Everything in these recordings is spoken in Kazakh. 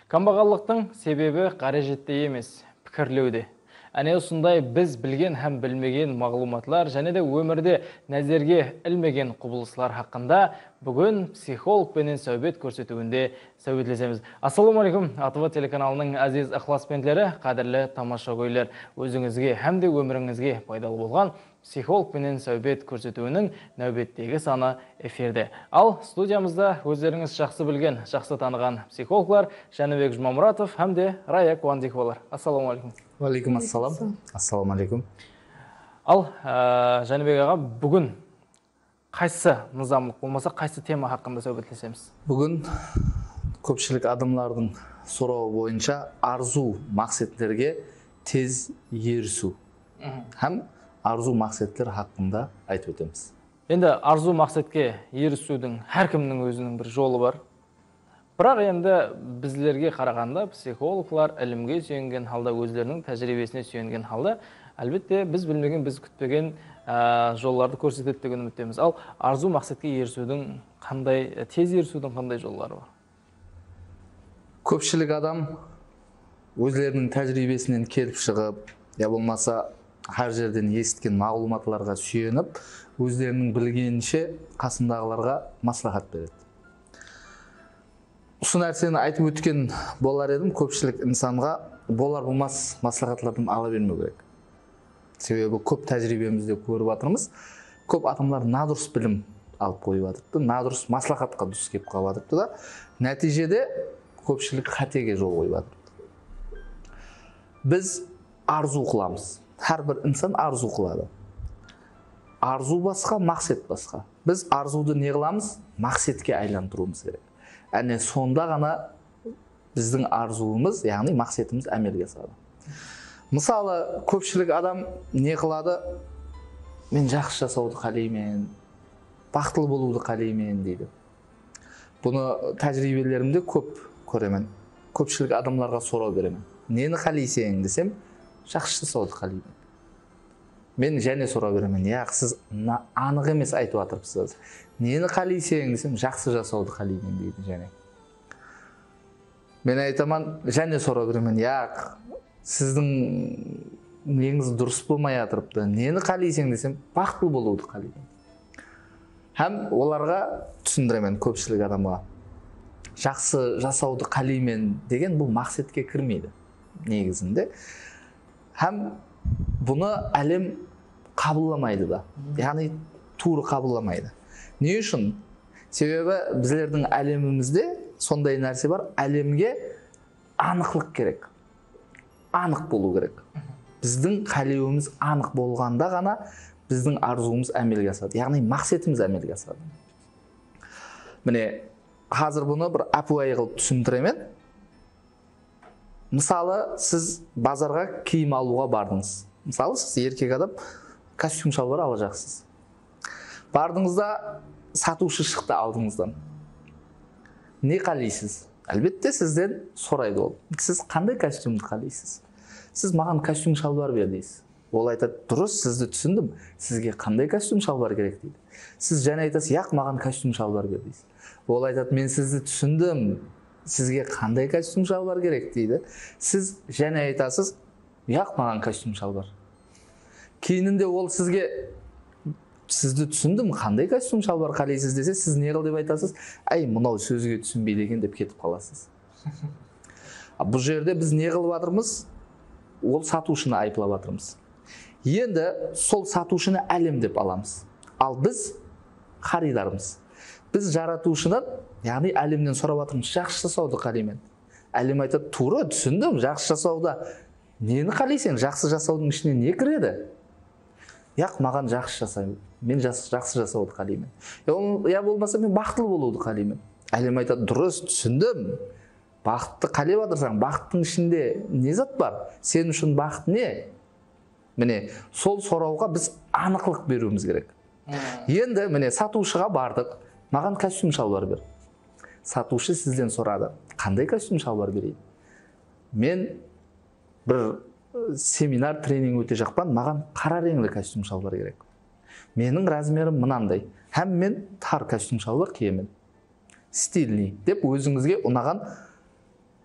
Камбағаллықтың себебі қаражетте емес, пікірлеуде. Әне осындай біз білген һәм білмеген мағлуматлар және де өмірде нәзерге ілмеген құбылыстар хақында бүгін психолог пенен сәубет көрсетуінде сәубетлесеміз. Ассаламу алейкум, АТВ телеканалының әзиз ықыласпенділері, қадірлі тамаша көйлер, өзіңізге һәм де өміріңізге пайдалы болған психолог пенен сәубет көрсетуінің нәубеттегі саны эфирде. Ал студиямызда өздеріңіз жақсы білген, жақсы таныған психологлар Жәнібек Жұмамұратов һәм де Рая Куандиковалар. Ассаламу алейкум. Валейкум ассалам. Ассаламу алейкум. Ал Жәнібек аға, бүгін қайсы нызамлық болмаса, қайсы тема хақында сәубетлесеміз? Бүгін көпшілік адамлардың сұрауы бойынша арзу мақсатлерге тез ерісу һәм арзу мақсатлар хақында айтып өтеміз. Енді арзу мақсатке ерісудің әркімнің өзінің бір жолы бар. Бірақ енді біздерге қарағанда психологлар ілімге сүйенген халда, өздерінің тәжірибесіне сүйенген халда, әлбетте біз білмеген, біз күтпеген жолларды көрсетеді деген үміттеміз. Ал арзу мақсатке ерісудің қандай, тез ерісудің қандай жоллары бар? Көпшілік адам өздерінің тәжірибесінен келіп шығып, я болмаса әр жерден естіген мағлұматларға сүйеніп, өздерінің білгенінше қасындағыларға маслихат береді. Осы нәрсені айтып өткен болар едім, көпшілік инсанға болар болмас маслихатлардан ала бермеу керек. Себебі көп тәжірибемізде көріп жатырмыз, көп адамдар надұрыс білім алып қойып жатырды, надұрыс маслихатқа дұрыс келіп қалып жатырды да, нәтижеде көпшілік қатеге жол қойып жатырды. Біз арзу қыламыз. Әрбір инсан арзу қылады. Арзу басқа, мақсат басқа. Біз арзуды не қыламыз? Мақсатке айландыруымыз керек. Әне сонда ғана біздің арзуымыз, яғни мақсатымыз әмелге асады. Мысалы, көпшілік адам не қылады? Мен жақсы жасауды қалаймын, бақытлы болуды қалаймын дейді. Бұны тәжірибелерімде көп көремін. Көпшілік адамларға сұрау беремін. Нені қалайсың десем, жақсы жасауды қалаймын. Мен және сұрау беремін. Яқ, сіз анық емес айтып жатырсыз. Нені қалайсың десем, жақсы жасауды қалаймын дейді және. Мен айтамын, және сұрау беремін. Яқ, сіздің неңіз дұрыс болмай жатырыпты. Нені қалайсың десем, бақытлы болуды қалаймын. Һәм оларға түсіндіремін көпшілік адамға. Жақсы жасауды қалаймын деген бұл мақсатке кірмейді негізінде. Һәм бұны әлем қабылламайды да. Яғни туры қабылламайды. Не үшін? Себебі біздердің әлемімізде сондай нәрсе бар. Әлемге анықлық керек. Анық болу керек. Біздің қалеуіміз анық болғанда ғана біздің арзуымыз әмелге асады. Яғни мақсатымыз әмелге асады. Міне, қазір бұны бір әпуай қылып түсіндіремін. Мысалы, сіз базарға киім алуға бардыңыз. Мысалы, сіз еркек адам костюм шалбар ала жақсыз. Бардыңызда сатушы шықты алдыңыздан. Не қалайсыз? Әлбетте сізден сұрайды ол. Сіз қандай костюмды қалайсыз? Сіз маған костюм шалбар бер дейсіз. Ол айтады, дұрыс, сізді түсіндім. Сізге қандай костюм шалбар керек дейді. Сіз және айтасыз, яқ, маған костюм шалбар бер дейсіз. Ол айтады, мен сізді түсіндім. Сізге қандай костюм шалбар керек дейді. Сіз және айтасыз, яқ, маған костюм шалбар. Кейінінде ол сізге, сізді түсіндім, қандай костюм шалбар қалайсыз десе, сіз не қыл деп айтасыз, әй, мынау сөзге түсінбейді екен деп кетіп қаласыз. Бұл жерде біз не қылып жатырмыз? Ол сатушыны айыплап жатырмыз. Енді сол сатушыны әлем деп аламыз. Ал біз қаридармыз. Біз жаратушыдан, яғни әлемнен сұрап жатырмыз, жақсы жасауды қалаймын. Әлем айтады, тура түсіндім, жақсы жасауда. Нені қалайсың? Жақсы жасаудың ішіне не кіреді? Яқ, маған жақсы жасаймын. Мен жақсы жасауды қалаймын. Я болмаса мен бақытлы болуды қалаймын. Әлем айтады, дұрыс, түсіндім. Бақытты қалай жатырсаң, бақыттың ішінде не зат бар? Сен үшін бақыт не? Міне, сол сұрауға біз анықлық беруіміз керек. Енді міне сатушыға бардық. Маған костюм шалбар бер. Сатушы сізден сұрады. Қандай костюм шалбар берейін? Мен бір семинар, тренинг өте жақпан, маған қара реңді костюм шалбар керек. Менің размерім мынандай. Һәм мен тар костюм шалбар киемін. Стильный деп өзіңізге ұнаған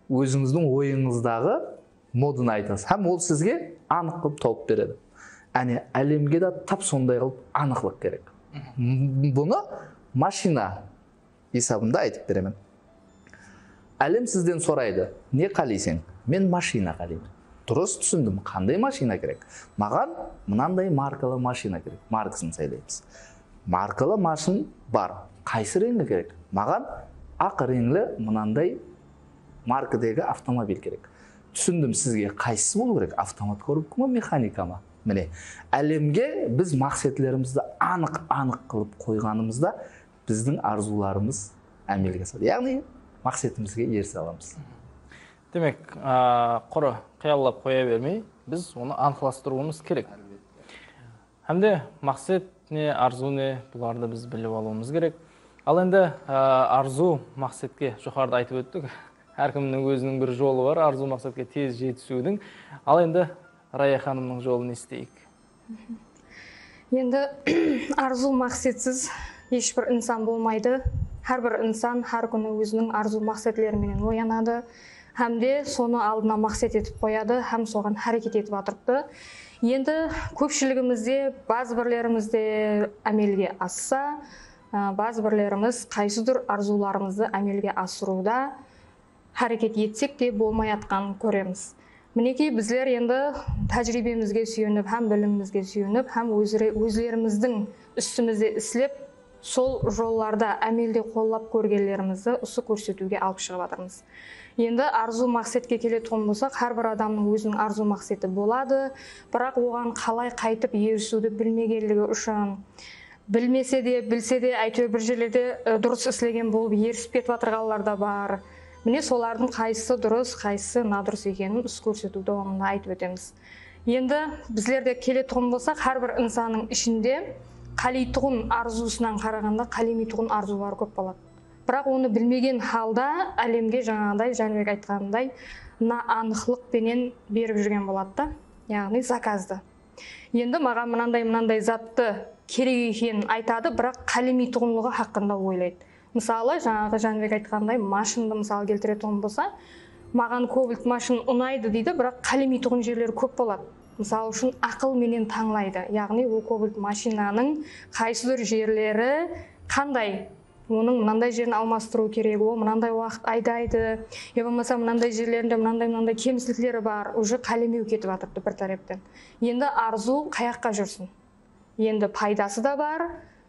өзіңіздің ойыңыздағы модын айтасыз һәм ол сізге анық қылып тауып береді. Әне әлемге де тап сондай қылып анықлық керек. Бұны машина есабында айтып беремін. Әлем сізден сұрайды, не қалайсың? Мен машина қалаймын. Дұрыс түсіндім, қандай машина керек? Маған мынандай маркалы машина керек. Маркасын сайлаймыз. Маркалы машин бар. Қайсы реңі керек? Маған ақ реңлі мынандай маркадегі автомобиль керек. Түсіндім, сізге қайсысы болу керек? Автомат коробка ма, механика ма? Міне, әлемге біз мақсатларымызды анық қылып қойғанымызда біздің арзуларымыз әмелге асады. Яғни мақсатымызға ерсе аламыз. Демек, құры қияллап қоя бермей, біз оны анықтастыруымыз керек. Әмде мақсат не, арзу не, бұларды біз біліп алуымыз керек. Ал енді арзу мақсатке жоғарыда айтып өттік. Әркімнің өзінің бір жолы бар, арзу мақсатқа тез жетісудің. Ал енді Рая ханымның жолын естейік. Енді арзу мақсатсыз ешбір инсан болмайды. Әрбір инсан әр күні өзінің арзу мақсатлерімен оянады. Әмде соны алдына мақсат етіп қояды, һәм соған әрекет етіп отырды. Енді көпшілігімізде, базы бірлерімізде әмелге асса, базы бірлеріміз қайсыдыр арзуларымызды әмелге асыруда әрекет етсек те болмай атқанын көреміз. Мінекей біздер енді тәжірибемізге сүйеніп, һәм білімімізге сүйеніп, һәм өзлеріміздің үстімізде іслеп, сол жолларда әмелде қоллап көргенлерімізді осы көрсетуге алып шығып жатырмыз. Енді арзу мақсатқа келетін болсақ, әрбір адамның өзінің арзу мақсаты болады, бірақ оған қалай қайтып ерісуді білмегенлігі үшін, білмесе де, білсе де, әйтеуір бір жерлерде дұрыс істеген болып ерісіп кетіп жатырғандар да бар. Міне солардың қайсысы дұрыс, қайсысы надұрыс екенін іс көрсету дауамында айтып өтеміз. Енді біздерде келетін болсақ, әрбір инсанның ішінде қалитұғын арзусынан қарағанда қалимитұғын арзулар көп болады. Бірақ оны білмеген халда әлемге жаңағыдай Жәнібек айтқандай анықлықпенен беріп жүрген болады да, яғни заказды. Енді маған мынандай затты керек екенін айтады, бірақ қалимитұғынлығы хақында ойлайды. Мысалы, жаңағы Жәнібек айтқандай машинды мысал келтіретін болса, маған кобальт машин ұнайды дейді, бірақ қалимитұғын жерлері көп болады. Мысалы үшін ақыл менен таңлайды. Яғни ол кобальт машинаның қайсыдыр жерлері қандай? Оның мынандай жерін алмастыру керек, ол мынандай уақыт айдайды, я болмаса мынандай жерлерінде мынандай кемшіліктері бар, уже қалемеу кетіп жатырды бір тараптан. Енді арзу қаяққа жүрсін? Енді пайдасы да бар,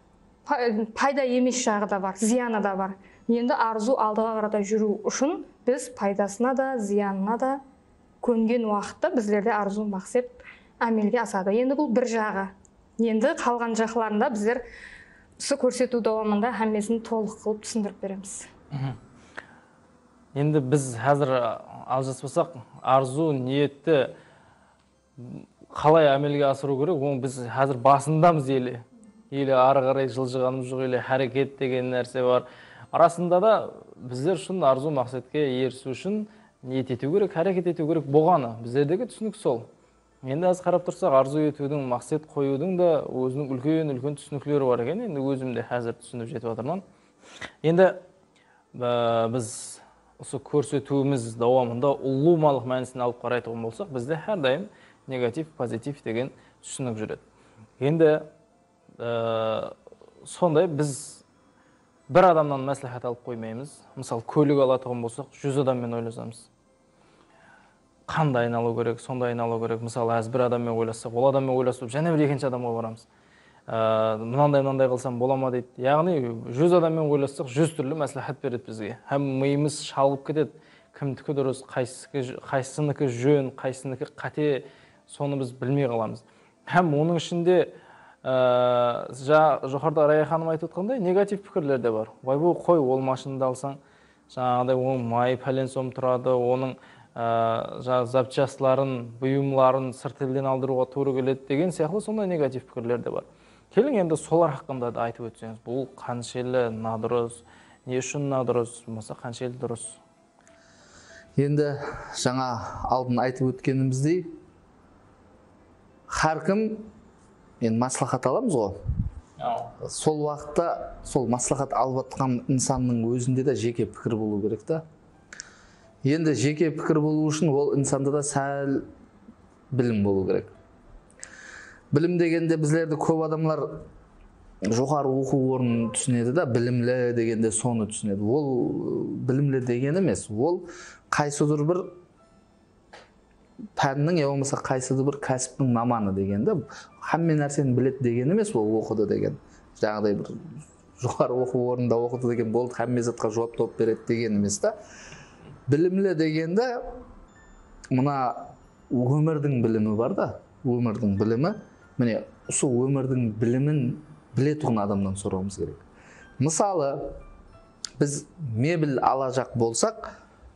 пайда емес жағы да бар, зияны да бар. Енді арзу алдыға қарата жүру үшін біз пайдасына да, зиянына да көнген уақытта біздерде арзу мақсат әмелге асады. Енді бұл бір жағы. Енді қалған жақларында біздер көрсету дауамында әммесін толық қылып түсіндіріп береміз. Енді біз қазір алжаспасақ, арзу ниетті қалай әмелге асыру керек, оны біз қазір басындамыз елі ары қарай жылжығанымыз жоқ, елі әрекет деген нәрсе бар. Арасында да біздер үшін арзу мақсатқа ерісу үшін ниет ету керек, әрекет ету керек болғаны. Біздердегі түсінік сол. Енді аз қарап тұрсақ, арзу етудің, мақсат қоюдың да өзінің үлкен түсініктері бар екен. Енді өзім де қазір түсініп жетіп жатырмын. Енді біз осы көрсетуіміз дауамында ұлумалық мәнісін алып қарайтын болсақ, бізде әрдайым негатив, позитив деген түсінік жүреді. Енді сондай біз бір адамнан мәслихат алып қоймаймыз. Мысалы, көлік алатын болсақ, 100 адаммен ойласамыз. Қандай айналу керек, сондай айналу керек. Мысалы, аз бір адаммен ойлассақ, ол адаммен ойласып, және бір екінші адамға барамыз. Мынандай қылсам бола ма дейді. Яғни 100 адаммен ойлассақ, 100 түрлі мәслихат береді бізге. Һәм миымыз шалып кетеді. Кімдікі дұрыс, қайсыныкі жөн, қайсыныкі қате, соны біз білмей қаламыз. Һәм оның ішінде жоғарыда Рая ханым айтып отқандай, негатив пікірлер де бар. Ойбай, қой, ол машинды алсаң, жаңағыдай оның май пәлен сом тұрады, оның запчастларын, бұйымларын сырт елден алдыруға тура келеді деген сияқты сондай негатив пікірлер де бар. Келің енді солар хақында да айтып өтсеңіз, бұл қаншелі надұрыс, не үшін надұрыс, болмаса қаншелі дұрыс? Енді жаңа алдын айтып өткеніміздей, әркім енді маслихат аламыз ғой. Сол уақытта сол маслихат алып жатқан инсанның өзінде де жеке пікір болу керек та. Енді жеке пікір болу үшін ол инсанда да сәл білім болу керек. Білім дегенде біздерді көп адамлар жоғары оқу орнын түсінеді да, білімлі дегенде соны түсінеді. Ол білімлі деген емес, ол қайсыдыр бір пәннің, я болмаса қайсыдыр бір кәсіптің маманы дегенде, хамме нәрсені біледі деген емес, ол оқыды деген. Жаңағыдай бір жоғары оқу орнында оқыды деген болды, хамме затқа жауап тауып береді деген емес та. Білімлі дегенде мына өмірдің білімі бар да, өмірдің білімі. Міне, сол өмірдің білімін біле тұғын адамнан сұрауымыз керек. Мысалы, біз мебель ала жақ болсақ,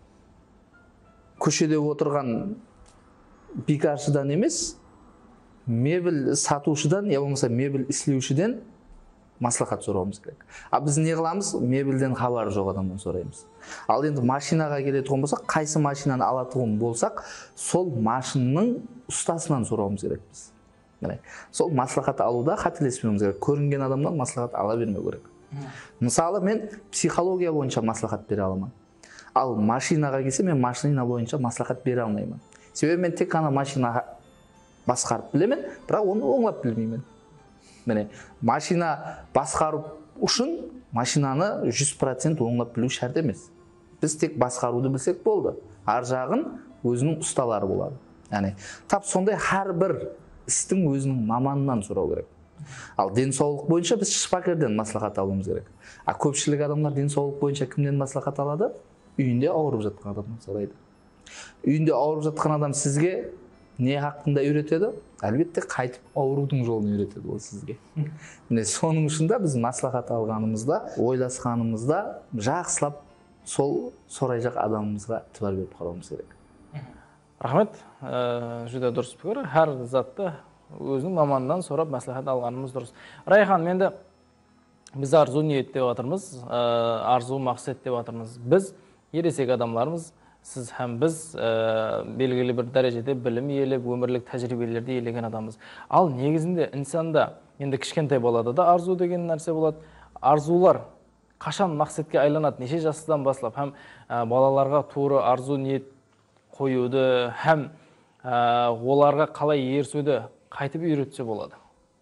көшеде отырған бекаршыдан емес, мебель сатушыдан, я болмаса мебель ислеушіден маслихат сұрауымыз керек. А біз не қыламыз? Мебельден хабары жоқ адамнан сұраймыз. Ал енді машинаға келетұғын болсақ, қайсы машинаны алатұғын болсақ, сол машинның ұстасынан сұрауымыз керек біз. Сол маслихат алуда қателеспеуіміз керек. Көрінген адамнан маслихат ала бермеу керек. Мысалы, мен психология бойынша маслихат бере аламын. Ал машинаға келсе, мен машина бойынша маслихат бере алмаймын. Себебі мен тек қана машина басқарып білемін, бірақ оны оңлап білмеймін. Міне, машина басқарып үшін машинаны 100% оңлап білу шарт емес. Біз тек басқаруды білсек болды. Ар жағын өзінің ұсталары болады. Яғни, тап сондай har бір істің өзінің маманынан сұрау керек. Ал денсаулық бойынша біз шпакерден маслихат алуымыз керек. А көпшілік адамдар денсаулық бойынша кімнен маслихат алады? Үйінде ауырып жатқан адамнан сұрайды. Үйінде ауырып жатқан адам сізге не хақында үйретеді? Әлбетте қайтып аурудың жолын үйретеді ол сізге. Міне соның үшін де біз маслихат алғанымызда, ойласқанымызда жақсылап сол сорай жақ адамымызға тыбар беріп қарауымыз керек. Рахмет, жүде дұрыс пікір. Әр затты өзінің маманынан сұрап маслихат алғанымыз дұрыс. Райхан, менде біз арзу ниет деп жатырмыз, арзу мақсат деп жатырмыз. Біз ересек адамларымыз, сіз һәм біз белгілі бір дәрежеде білім иелеп, өмірлік тәжірибелерді иелеген адамыз. Ал негізінде инсанда енді кішкентай балада да арзу деген нәрсе болады. Арзулар қашан мақсатқа айланады, неше жастан басылап, һәм балаларға тура арзу ниет қоюды, һәм оларға қалай ерсуді қайтып үйретсе болады?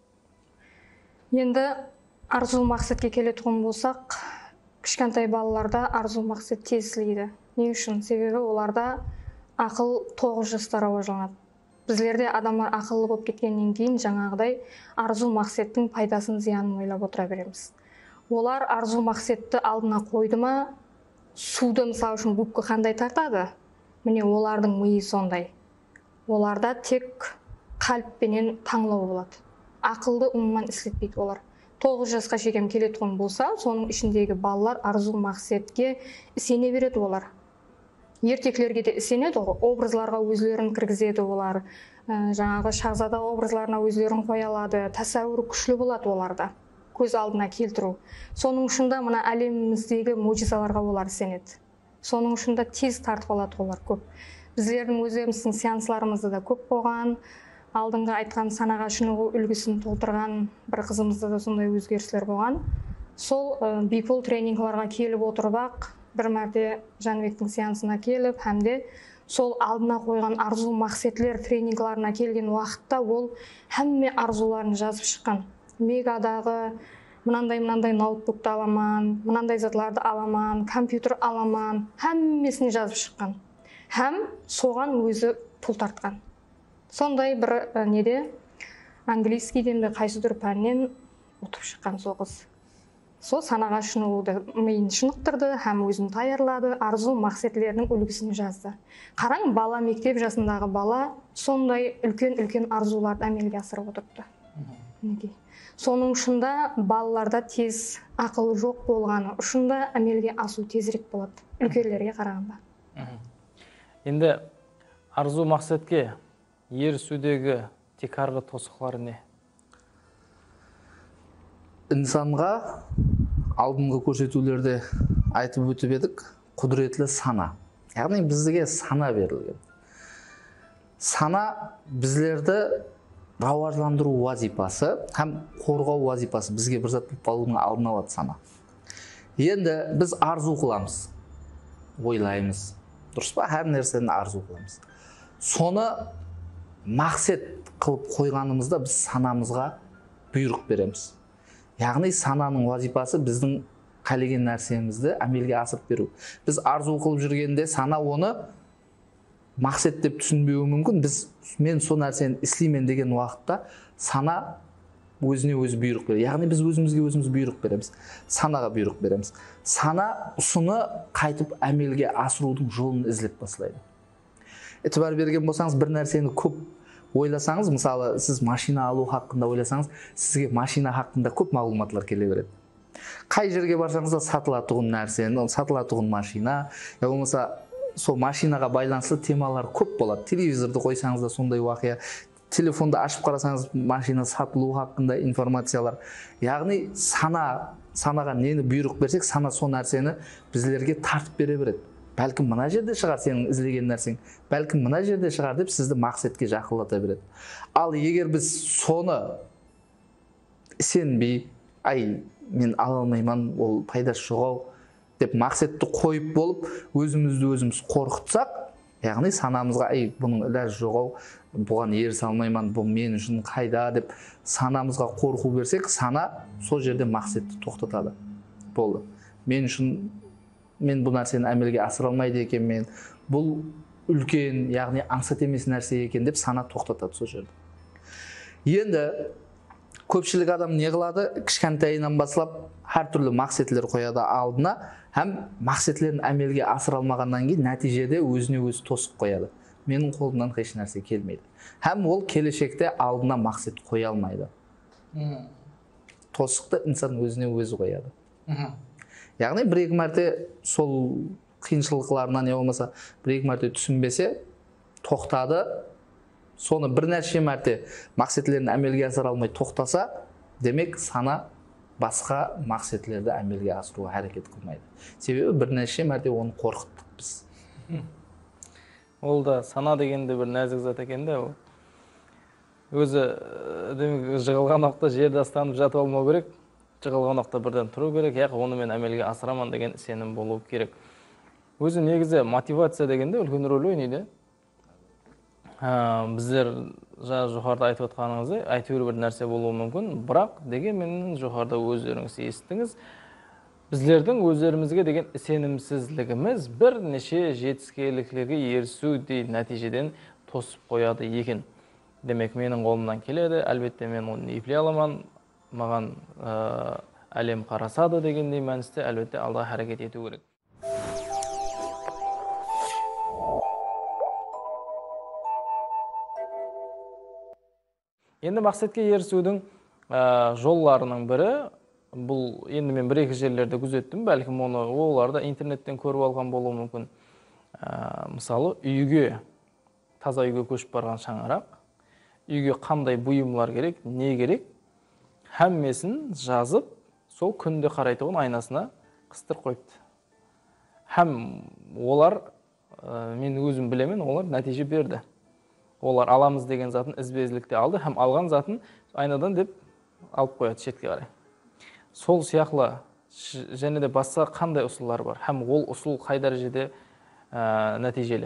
Енді арзу мақсатқа келетұғын болсақ, кішкентай балаларда арзу мақсат тезлейді. Не үшін? Себебі оларда ақыл 9 жастар ауажыланады. Біздерде адамдар ақылы болып кеткеннен кейін жаңағыдай арзу мақсаттың пайдасын зиянын ойлап отыра береміз. Олар арзу мақсатты алдына қойды ма, суды мысалы үшін губка қандай тартады? Міне олардың миы сондай. Оларда тек қалыппенен таңлау болады. Ақылды умман істетпейді олар. 9 жасқа шекем келетұғын болса, соның ішіндегі балалар арзу мақсатке сене береді олар. Ертеклерге де сенеді, образларға өзлерін кіргізеді олар. Жаңағы шахзада образларына өзлерін қоя алады. Тәсәуірі күшлі болады оларда. Көз алдына келтіру. Соның үшінде мына әлеміміздегі мужизаларға олар сенеді. Соның үшінде тез тартып алады олар көп. Біздердің өзіміздің сеансларымызда да көп болған. Алдыңғы айтқан санаға шынығу үлгісін толтырған бір қызымызда да сондай өзгерістер болған. Сол бипол тренингларға келіп отырып, бір мәрте Жанбектің сеансына келіп, әмде сол алдына қойған арзу мақсатлер тренингларына келген уақытта ол әмме арзуларын жазып шыққан. Мегадағы мынандай ноутбукты аламан, мынандай затларды аламан, компьютер аламан, әммесіне жазып шыққан. Әм соған өзі пұл тартқан. Сондай бір неде английскийден бе қайсыдыр пәннен ұтып шыққан сол қыз. Сол санаға шынығуды миын шынықтырды, һәм өзін даярлады, арзу мақсатлерінің үлгісін жазды. Қараң, бала, мектеп жасындағы бала сондай үлкен арзуларды әмелге асырып отырыпты. Соның ұшында балаларда тез ақыл жоқ болғаны, ұшында әмелге асу тезірек болады, үлкерлерге қарағанда. Енді арзу мақсатке ерісудегі текарғы тосықлары не? Инсанға алдыңғы көрсетулерде айтып өтіп едік, құдіретлі сана. Яғни бізге сана берілген. Сана біздерді рауажландыру вазипасы, һәм қорғау вазипасы, бізге бір зат болып қалудың алдын алады сана. Енді біз арзу қыламыз, ойлаймыз, дұрыс па? Әр нәрсені арзу қыламыз. Соны мақсат қылып қойғанымызда біз санамызға бұйрық береміз. Яғни сананың вазипасы біздің қалеген нәрсемізді әмелге асырып беру. Біз арзу қылып жүргенде сана оны мақсат деп түсінбеуі мүмкін. Мен сол нәрсені істеймін деген уақытта сана өзіне өзі бұйрық береді. Яғни біз өзімізге өзіміз бұйрық береміз. Санаға бұйрық береміз. Сана ұсыны қайтып әмелге асырудың жолын іздеп бастайды. Етібар берген болсаңыз, бір нәрсені көп ойласаңыз, мысалы, сіз машина алу хақында ойласаңыз, сізге машина хақында көп мағлұматлар келе береді. Қай жерге барсаңыз да сатылатұғын нәрсені, сатылатұғын машина, я болмаса сол машинаға байланысты темалар көп болады. Телевизорды қойсаңыз да сондай уақия, телефонды ашып қарасаңыз машина сатылу хақында информациялар. Яғни санаға нені бұйрық берсек, сана сол нәрсені біздерге тартып бере береді. Бәлкім мына жерде шығар сенің ізлеген нәрсең, бәлкім мына жерде шығар деп сізді мақсатке жақындата береді. Ал егер біз соны сенбей, мен ала алмаймын, ол пайдасы жоқ деп мақсатты қойып болып, өзімізді өзіміз қорқытсақ, яғни санамызға бұның іләжі жоқ, бұған ерісе алмаймын, бұл мен үшін қайда деп санамызға қорқу берсек, сана сол жерде мақсатты тоқтатады. Болды. Мен бұл нәрсені әмелге асыра алмайды екен, бұл үлкен, яғни аңсат емес нәрсе екен деп сана тоқтатады сол жерде. Енді көпшілік адам не қылады? Кішкентайынан бастап әртүрлі мақсатлар қояды алдына, һәм мақсатларын әмелге асыра алмағаннан кейін нәтижеде өзіне өзі тосып қояды. Менің қолымнан еш нәрсе келмейді. Һәм ол келешекте алдына мақсат қоя алмайды. Тосықты инсан өзіне өзі қояды. Яғни бір-екі мәрте сол қиыншылықтарынан не болмаса бір-екі мәрте түсінбесе, тоқтады, соны бірнеше мәрте мақсатларын әмелге асыра алмай тоқтаса, демек сана басқа мақсатларды әмелге асыруға әрекет қылмайды. Себебі бірнеше мәрте оны қорқыттық біз. Ол да сана дегенде бір нәзік зат екен де, өзі жығылған уақытта жерді астанып жатып алмау керек, жығылған уақытта бірден тұру керек, яғни оны мен әмелге асырамын деген сенім болу керек. Өзі негізі мотивация дегенде үлкен рөл ойнайды. Біздер жоғарыда айтып отқаныңыздай, әйтеуір бір нәрсе болуы мүмкін, бірақ дегенмен жоғарыда өздеріңіз естіңіз, біздердің өздерімізге деген сенімсізлігіміз бірнеше жетістіктерге ерісудей нәтижеден тосып қояды екен. Демек, менің қолымнан келеді, әлбетте мен оны еплей аламын, маған әлем қарасады дегендей мәністе әлбетте алда әрекет ету керек. Енді мақсатқа ерісудің жолларының бірі, бұл енді мен бір-екі жерлерде күзеттім, бәлкім оларды интернеттен көріп алған болуы мүмкін. Мысалы, таза үйге көшіп барған шаңырақ, үйге қандай бұйымлар керек, не керек, һәммесін жазып, сол күнде қарайтұғын айнасына қыстыр қойыпты. Һәм олар, мен өзім білемін, олар нәтиже берді. Олар аламыз деген затын ізбезілікте алды, һәм алған затын айнадан деп алып қояды шетке қарай. Сол сияқлы және де басқа қандай ұсылар бар, һәм ол ұсыл қай дәрежеде нәтижелі?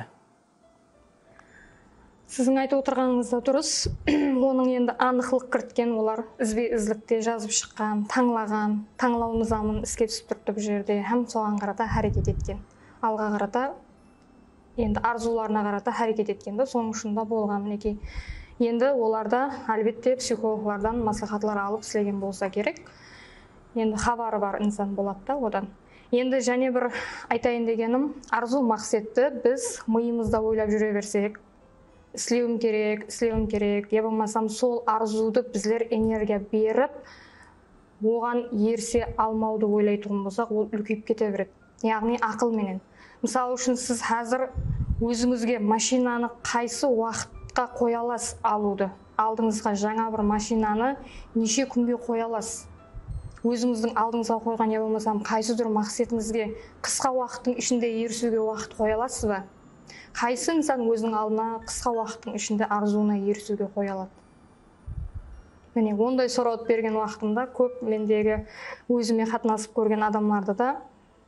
Сіздің айтып отырғаныңыз да дұрыс. Оның енді анықтылық кірткен, олар ізбезілікте жазып шыққан, таңлаған, таңлау нызамын іске түсіп тұрды бұл жерде, һәм соған қарата әрекет еткен. Алға қарата енді арзуларына қарата әрекет еткенді, соның ұшында болған мінекей. Енді оларда әлбетте психологлардан маслихатлар алып істеген болса керек. Енді хабары бар инсан болады да одан. Енді және бір айтайын дегенім, арзу мақсатты біз миымызда ойлап жүре берсек, істеуім керек, я болмасам сол арзуды біздер энергия беріп, оған ерсе алмауды ойлайтұғын болсақ, ол үлкейіп кете береді. Яғни ақылменен. Мысалы үшін сіз қазір өзіңізге машинаны қайсы уақытқа қоя аласыз алуды? Алдыңызға жаңа бір машинаны неше күнге қоя аласыз? Өзіңіздің алдыңызға қойған, я болмасам қайсыдыр мақсатыңызге қысқа уақыттың ішінде ерісуге уақыт қоя аласыз ба? Қайсы инсан өзінің алдына қысқа уақыттың ішінде арзуына ерісуге қоя алады? Міне, ондай сұрауды берген уақытымда көп мендегі өзіме қатынасып көрген адамларды да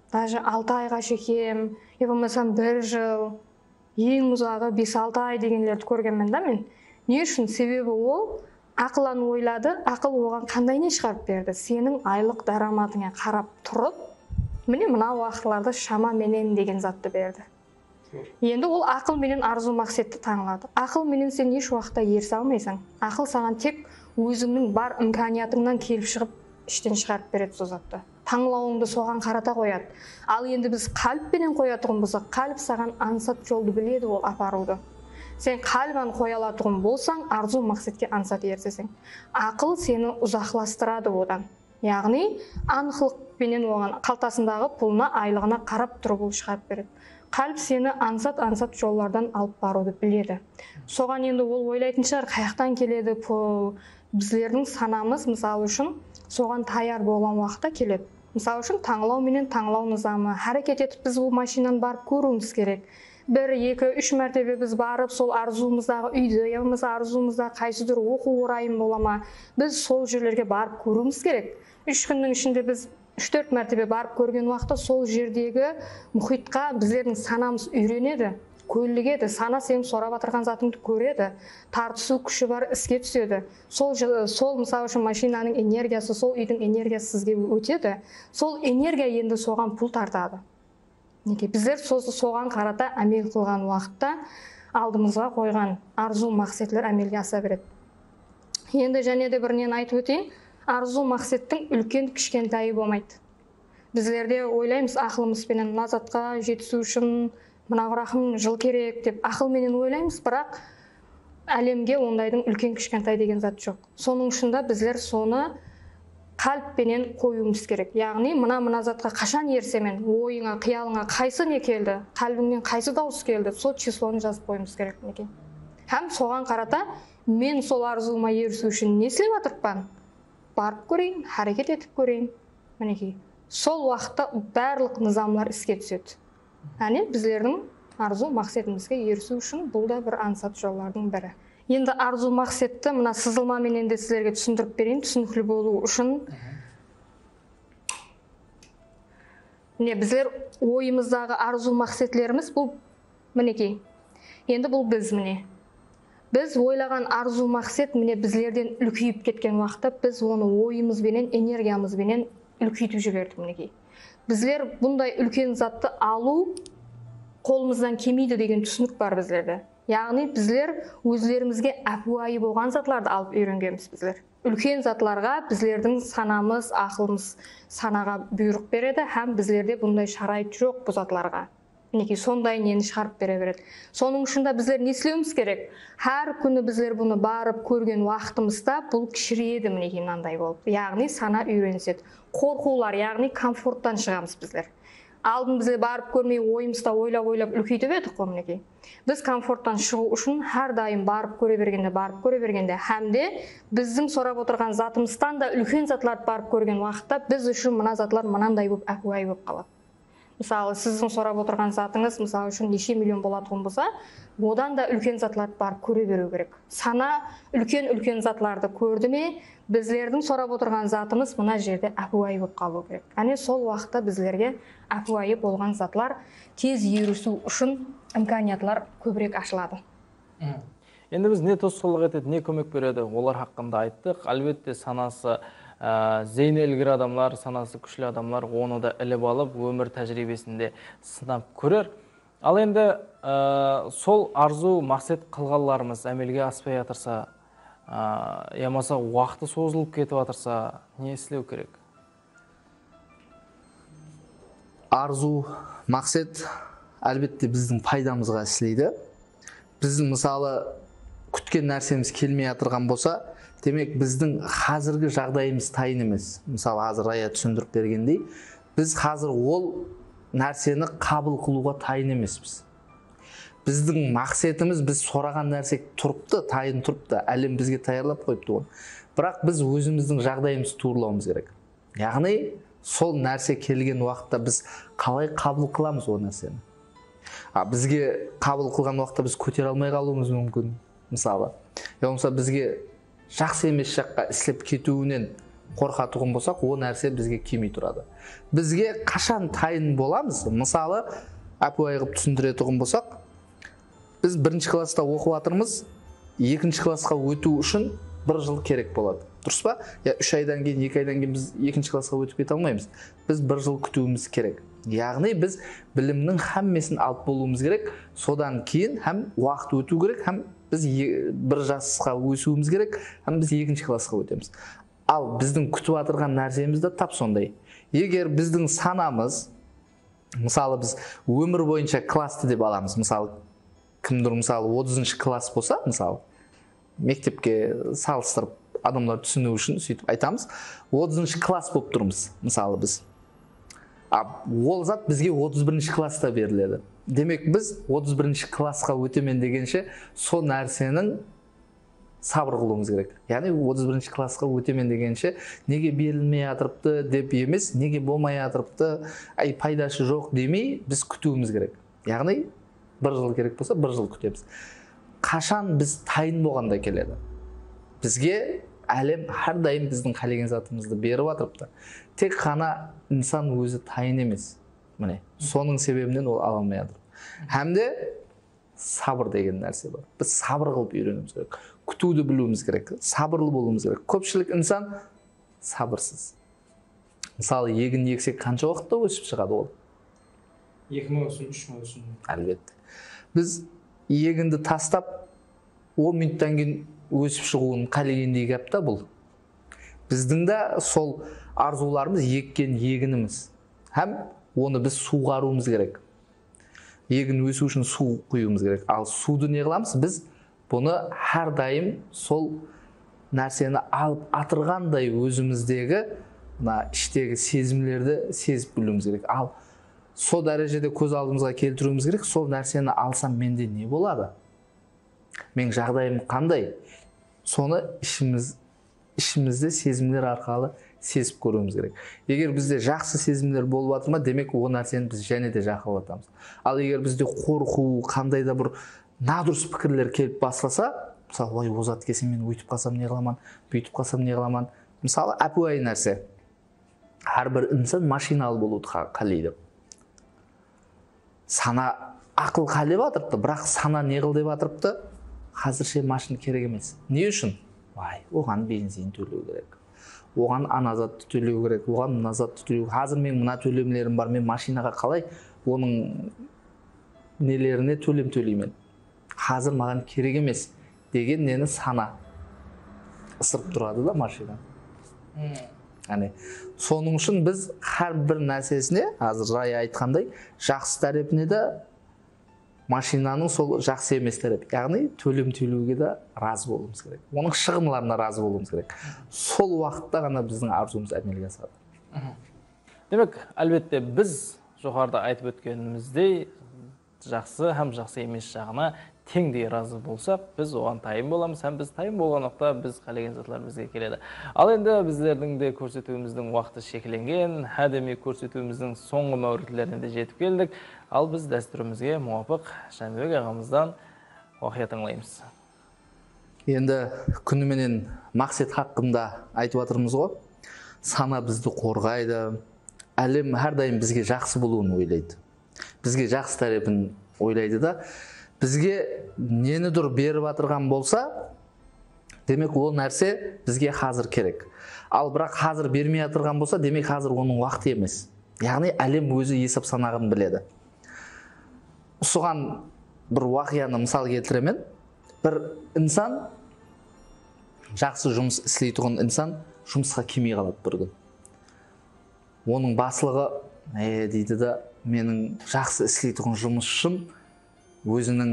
даже 6 айға шекем, я болмасам 1 жыл, ең ұзағы 5-6 ай дегенлерді көргенмін да мен. Не үшін? Себебі ол ақылын ойлады, ақыл оған қандай не шығарып берді? Сенің айлық дараматыңа қарап тұрып, міне мына уақытларда шама менен деген затты берді. Енді ол ақыл менен арзу мақсатты таңлады. Ақыл менен сен еш уақытта ерсе алмайсың. Ақыл саған тек өзіңнің бар имканиятыңнан келіп шығып, іштен шығарып береді сол затты. Таңлауыңды соған қарата қояды. Ал енді біз қалыппенен қоятұғын болсақ, қалып саған аңсат жолды біледі ол апаруды. Сен қалбан қоялатұғын болсаң, арзу мақсатке аңсат ерсесің. Ақыл сені ұзақластырады одан. Яғни, анықлықпенен оған қалтасындағы пұлына, айлығына қарап тұрып ол шығарып береді. Қалып сені аңсат жоллардан алып баруды біледі. Соған енді ол ойлайтын шығар, қаяқтан келеді пұл. Біздердің санамыз, мысалы үшін, соған таяр болған уақытта келеді. Мысалы үшін, таңлау менен таңлау нызамы. Харекет етіп біз бұл машинаны барып көруіміз керек. 1, 2, 3 мәртебе біз барып, сол арзуымыздағы үйді, яғымызда арзуымыздағы қайсыдыр оқу орайым болама, біз сол жерлерге барып көруіміз керек. 3 күннің ішінде біз 3-4 мәртебе барып көрген уақытта сол жердегі мұхитқа біздердің санамыз үйренеді, көлігеді, сана сен сорап атырған затыңды көреді, тартысу күші бар іске түседі. Сол мысалы үшін машинаның энергиясы, сол үйдің энергиясы сізге өтеді. Сол энергия енді соған пұл тартады. Неге біздер соған қарата әмел қылған уақытта алдымызға қойған арзу мақсатлар әмелге аса береді. Енді және де бірінен айтып өтейін, арзу мақсаттың үлкен кішкентайы болмайды. Біздерде ойлаймыз, ақылымызбенен мына затқа жетісу үшін мына рақым жыл керек деп ақылменен ойлаймыз, бірақ әлемге ондайдың үлкен кішкентай деген зат жоқ. Соның үшінде біздер соны қалыппенен қоюымыз керек. Яғни мына затқа қашан ерсемен, ойыңа, қиялыңа қайсы не келді, қалбіңнен қайсы дауыс келді, сол числоны жазып қоюымыз керек неке. Һәм соған қарата мен сол арзуыма ерісу үшін не істеп жатырмын? Барып көрейін, харекет етіп көрейін. Мінекей. Сол уақытта барлық низамлар іске түседі. Яғни біздердің арзу мақсатымызға ерісу үшін бұл да бір аңсат жоллардың бірі. Енді арзу мақсатты мына сызылмаменен де сіздерге түсіндіріп берейін, түсінікті болу үшін. Міне біздер ойымыздағы арзу мақсатларымыз бұл мінекей. Енді бұл біз міне. Біз ойлаған арзу мақсат міне біздерден үлкейіп кеткен уақытта біз оны ойымызбенен, энергиямызбенен үлкейтіп жібердік мінекей. Біздер бұндай үлкен затты алу қолымыздан келмейді деген түсінік бар біздерде. Яғни біздер өзлерімізге әпуайы болған затларды алып үйренгенбіз біздер. Үлкен затларға біздердің санамыз, ақылымыз санаға бұйрық береді, һәм біздерде бұндай шарайт жоқ бұл затларға. Неке сондай нені шығарып бере береді. Соның үшінде біздер не істеуіміз керек? Әр күні біздер бұны барып көрген уақытымызда бұл кішірейді мінекей мынандай болып. Яғни сана үйренседі. Қорқулар, яғни комфорттан шығамыз біздер. Алдын бізде барып көрмей ойымызда ойлап үлкейтіп едік қой мінекей. Біз комфорттан шығу үшін әр дайым барып көре бергенде, һәм де біздің сорап отырған затымыздан да үлкен затларды барып көрген уақытта біз үшін мына затлар мынандай болып әпуай болып қалады. Мысалы, сіздің сорап отырған затыңыз, мысалы үшін неше миллион болатұғын болса, одан да үлкен затларды барып көре беру керек. Сана үлкен затларды көрді ме, біздердің сорап отырған затымыз мына жерде әпуайы болып қалу керек. Әне сол уақытта біздерге әпуайы болған затлар тез ерісу үшін имканиятлар көбірек ашылады. Енді біз не тосқылық етеді, не көмек береді, олар хақында айттық. Әлбетте санасы зейнелгір адамлар, санасы күшлі адамлар оны да іліп алып, өмір тәжірибесінде сынап көрер. Ал енді сол арзу мақсат қылғанларымыз әмелге аспай жатырса, ямаса уақыты созылып кетіп жатырса, не істеу керек? Арзу мақсат әлбетте біздің пайдамызға істейді. Біздің мысалы күткен нәрсеміз келмей жатырған болса, демек біздің қазіргі жағдайымыз тайын емес. Мысалы қазір Рая түсіндіріп бергендей, біз қазір ол нәрсені қабыл қылуға тайын емеспіз. Біздің мақсатымыз, біз сұраған нәрсе тұрыпты, тайын тұрыпты, әлем бізге таярлап қойыпты ғой. Бірақ біз өзіміздің жағдайымызды туырлауымыз керек. Яғни сол нәрсе келген уақытта біз қалай қабыл қыламыз ол нәрсені? Бізге қабыл қылған уақытта біз көтере алмай қалуымыз мүмкін, мысалы. Болмаса бізге жақсы емес жаққа істеп кетуінен қорқатұғын болсақ, о нәрсе бізге келмей тұрады. Бізге қашан тайын боламыз? Мысалы, әпуай қылып түсіндіретұғын болсақ, біз 1-ші класста оқып жатырмыз, 2-ші классқа өту үшін 1 жыл керек болады. Дұрыс па? 3 айдан кейін, 2 айдан кейін біз 2-ші классқа өтіп кете алмаймыз. Біз 1 жыл күтуіміз керек. Яғни біз білімнің хаммесін алып болуымыз керек. Содан кейін һәм уақыт өту керек, һәм біз 1 жасқа өсуіміз керек, һәм біз 2-ші классқа өтеміз. Ал біздің күтіп отырған нәрсеміз де тап сондай. Егер біздің санамыз, мысалы біз өмір бойынша классты деп аламыз, мысалы кімдір мысалы 30-ші класс болса, мысалы мектепке салыстырып адамдар түсіну үшін сөйтіп айтамыз, 30-ші класс болып тұрмыз, мысалы біз. Ол зат бізге 31-ші класста беріледі. Демек біз 31-ші классқа өтемен дегенше сол нәрсенің сабыр қылуымыз керек. Яғни 31-ші классқа өтемен дегенше неге берілмей атырыпты деп емес, неге болмай атырыпты, пайдасы жоқ демей біз күтуіміз керек. Яғни 1 жыл керек болса 1 жыл күтеміз. Қашан біз тайын болғанда келеді? Бізге әлем әрдайым біздің қалеген затымызды беріп атырыпты. Тек қана инсан өзі тайын емес. Міне, соның себебінен ол ала алмай атыр. Һәм де сабыр деген нәрсе бар. Біз сабыр қылып үйренуіміз керек. Күтуді білуіміз керек. Сабырлы болуымыз керек. Көпшілік инсан сабырсыз. Мысалы, егін ексек қанша уақытта өсіп шығады ол? 2 мың өсін, 3 мың өсін. Әлбетте. Біз егінді тастап 10 минуттан кейін өсіп шығуын қалегендей кәпті бұл. Біздің де сол арзуларымыз еккен егініміз. Һәм оны біз суғаруымыз керек. Егін өсу үшін су құюымыз керек. Ал суды не қыламыз? Біз бұны әрдайым сол нәрсені алып атырғандай өзіміздегі іштегі сезімлерді сезіп білуіміз керек. Ал сол дәрежеде көз алдымызға келтіруіміз керек. Сол нәрсені алсам менде не болады? Мен жағдайым қандай? Соны ішімізде сезімдер арқылы сезіп көруіміз керек. Егер бізде жақсы сезімдер болып жатыр ма, демек о нәрсені біз және де жақылатамыз. Ал егер бізде қорқу, қандай да бір надұрыс пікірлер келіп бастаса, мысалы, ой, озат келсе мен өйтіп қалсам не қыламан, бүйтіп қалсам не қыламан. Мысалы, әпуай нәрсе. Әрбір инсан машиналы болуды қалайды. Сана ақыл қалеп атырыпты, бірақ сана не қыл деп атырыпты? Қазірше машина керек емес. Не үшін? Оған бензин төлеу керек. Оған ана затты төлеу керек. Оған мына затты төлеу. Қазір мен мына төлемлерім бар. Мен машинаға қалай оның нелеріне төлем төлеймін. Қазір маған керек емес деген нені сана ысырып тұрады да машина. Яғни соның үшін біз әрбір нәрсесіне, қазір Рая айтқандай, жақсы тарапіне де машинаның сол жақсы емес тарапы. Яғни төлем төлеуге де разы болуымыз керек. Оның шығынларына разы болуымыз керек. Сол уақытта ғана біздің арзуымыз әмелге асады. Демек, әлбетте біз жоғарыда айтып өткеніміздей жақсы һәм жақсы емес жағына теңдей разы болсақ, біз оған тайын боламыз, һәм біз тайын болған уақытта біз қалеген затлар бізге келеді. Ал енді біздердің де көрсетуіміздің уақыты шекленген, әдемі көрсетуіміздің соңғы мәуіртлеріне де жетіп келдік. Ал біз дәстүрімізге муафық Жәнібек ағамыздан уақия тыңлаймыз. Енді күніменен мақсат хақында айтып жатырмыз ғой. Сана бізді қорғайды. Әлем әрдайым бізге жақсы болуын ойлайды. Бізге жақсы тарапын ойлайды да, бізге нені дұр беріп атырған болса, демек ол нәрсе бізге қазір керек. Ал бірақ қазір бермей атырған болса, демек қазір оның уақыты емес. Яғни әлем өзі есеп санағын біледі. Соған бір уақияны мысал келтіремен. Бір инсан, жақсы жұмыс істейтұғын инсан жұмысқа келмей қалады бір күн. Оның басылығы дейді да, менің жақсы істейтұғын жұмысшым өзінің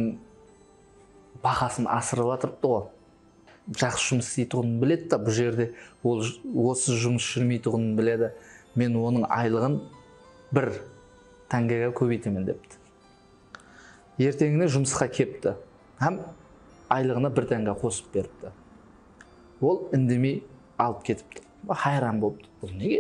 бағасын асырып атырыпты ғой. Жақсы жұмыс істейтұғын біледі да, бұл жерде ол осы жұмыс жүрмейтұғын біледі. Мен оның айлығын 1 теңгеге көбейтемін депті. Ертеңіне жұмысқа кепті. Һәм айлығына 1 теңге қосып беріпті. Ол үндемей алып кетіпті. Хайран болыпты. Бұл неге?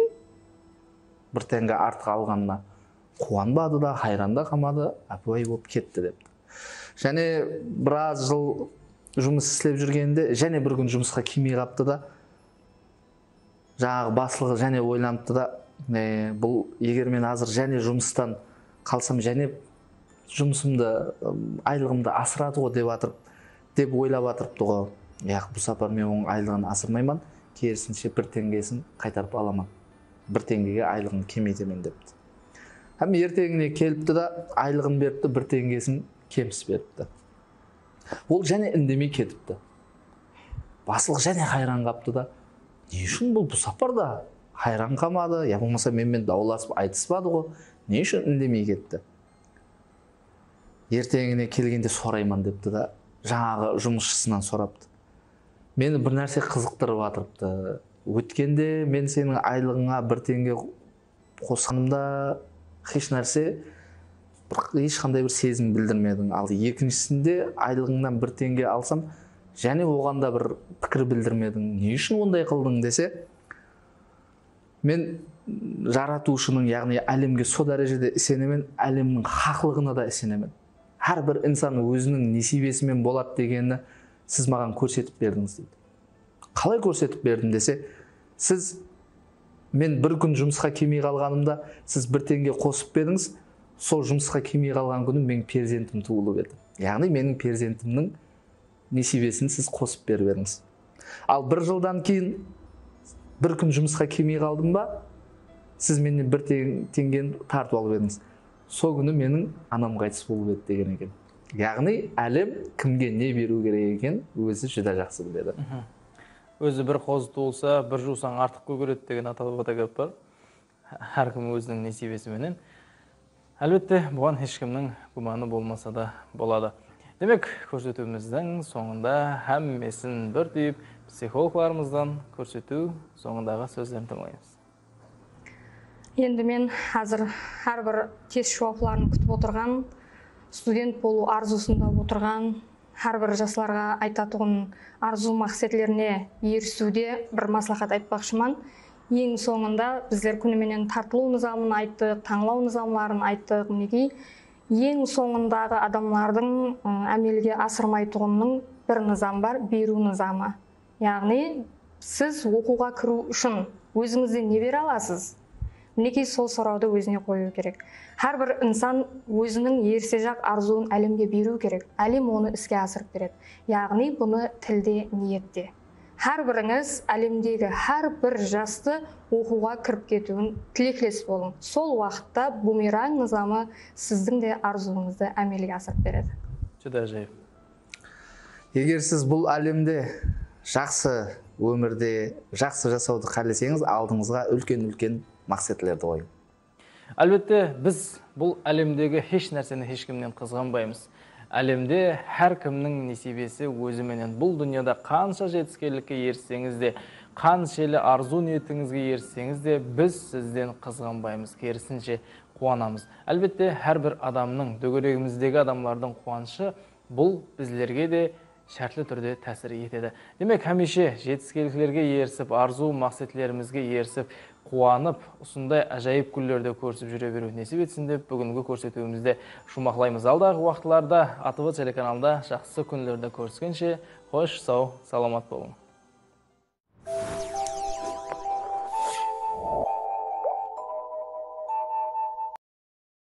1 теңге артық алғанына қуанбады да, хайран да қалмады, әпуай болып кетті депті. Және біраз жыл жұмыс істеп жүргенде, және бір күн жұмысқа келмей қапты да, жаңағы басылығы және ойланыпты да, бұл егер мен азыр және жұмыстан қалсам, және жұмысымды, айлығымды асырады ғой деп ойлап атырыпты ғой. Бұл сапар мен оның айлығын асырмайман, керісінше 1 теңгесін қайтарып аламан. 1 теңгеге айлығын кемейтемен депті. Һәм ертеңіне келіпті да, айлығын беріпті, 1 теңгесін кемсіз беріпті. Ол және үндемей кетіпті. Басылық және қайран қапты да, не үшін бұл сапарда қайран қалмады, я болмаса менімен дауласып айтыспады ғой, не үшін үндемей кетті? Ертеңіне келгенде сұрайман депті да, жаңағы жұмысшысынан сұрапты. Мені бір нәрсе қызықтырып атырыпты. Өткенде мен сенің айлығыңа 1 теңге қосқанымда еш нәрсе, ешқандай бір сезім білдірмедің. Ал екіншісінде айлығыңнан 1 теңге алсам, және оғанда бір пікір білдірмедің. Не үшін ондай қылдың десе, мен жаратушының, яғни әлемге со дәрежеде сенемін, әлемнің хақлығына да сенемін. Әрбір инсан өзінің несібесімен болады дегенді сіз маған көрсетіп бердіңіз дейді. Қалай көрсетіп бердім десе, мен 1 күн жұмысқа келмей қалғанымда, сіз 1 теңге қосып бердіңіз, сол жұмысқа келмей қалған күні менің перзентім туылып еді. Яғни менің перзентімнің несібесін сіз қосып беріп едіңіз. Ал 1 жылдан кейін 1 күн жұмысқа келмей қалдым ба, сіз менен 1 теңгені тартып алып едіңіз. Сол күні менің анам қайтыс болып еді деген екен. Яғни әлем кімге не беру керек екен өзі жүдә жақсы біледі. Өзі бір қозы туылса, бір жусан артық көгереді деген аталықта көп бар. Әркім өзінің несібесіменен. Әлбетте, бұған ешкімнің күмәні болмаса да болады. Демек, көрсетуіміздің соңында әммесін бір түйіп психологларымыздан көрсету соңындағы сөздерін тыңдаймыз. Енді мен қазір әрбір тест жауаптарын күтіп отырған, студент болу арзусында отырған, әрбір жастарға айтатұғын арзу мақсатлеріне ерісуде бір маслахат айтпақшыман. Ең соңында біздер күніменен тартылу нызамын айттық, таңлау нызамларын айттық. Мінекей, ең соңындағы адамлардың әмелге асырмайтұғынның бір нызам бар, беру нызамы. Яғни, сіз оқуға кіру үшін өзіңізде не бере аласыз? Мінекей сол сұрауды өзіне қою керек. Әрбір инсан өзінің ерсе жақ арзуын әлемге беру керек. Әлем оны іске асырып береді. Яғни бұны тілде, ниетте. Әрбіріңіз әлемдегі әрбір жасты оқуға кіріп кетуін тілектес болың. Сол уақытта бумеранг нызамы сіздің де арзуыңызды әмелге асырып береді. Жүдә жайып. Егер сіз бұл әлемде жақсы өмірде жақсы жасауды қалесеңіз, алдыңызға үлкен мақсатлерді қойың. Әлбетте, біз бұл әлемдегі еш нәрсені ешкімнен қызғанбаймыз. Әлемде әркімнің несібесі өзіменен. Бұл дүнияда қанша жетіскерлікке ерсеңіз де, қаншелі арзу ниетіңізге ерсеңіз де, біз сізден қызғанбаймыз, керісінше қуанамыз. Әлбетте, әрбір адамның, дөңгелегіміздегі адамлардың қуанышы бұл біздерге де шартлы түрде тәсір етеді. Демек, хәмеше жетіскерліктерге ерсіп, арзу мақсатлерімізге ерсіп, қуанып, осындай ажайып күндерді көрсіп жүре беру несіп етсін деп, бүгінгі көрсетуімізде шумақлаймыз. Алдағы уақытларда АТV телеканалда жақсы күндерді көріскенше, қош, сау, саламат болың.